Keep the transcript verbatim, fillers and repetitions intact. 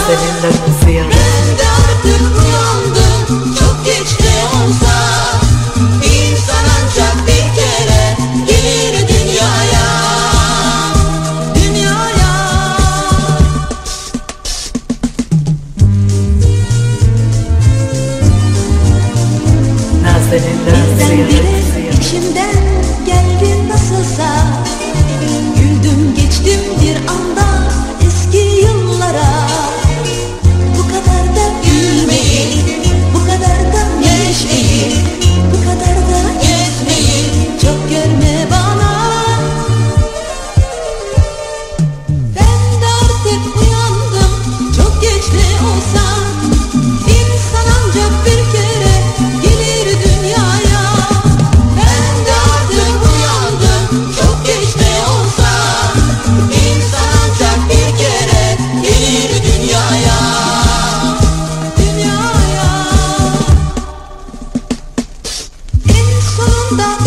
Nazenin'den ziyaret. Ben de artık uyandım, çok geç de olsa. İnsan ancak bir kere gelir dünyaya. Dünyaya. Nazenin'den ziyaret. Birdenbire içimden geldi nasılsa. Güldüm geçtim bir anda eski yıllara. Bu kadar da gülmeyi, bu kadar da neşeyi, bu kadar da gezmeyi çok görme bana. Ben de artık uyandım, çok geç de olsa. İnsan ancak bir kere gelir dünyaya. Ben de artık uyandım, çok geç de olsa. İnsan ancak bir kere gelir dünyaya. Dünyaya. En sonunda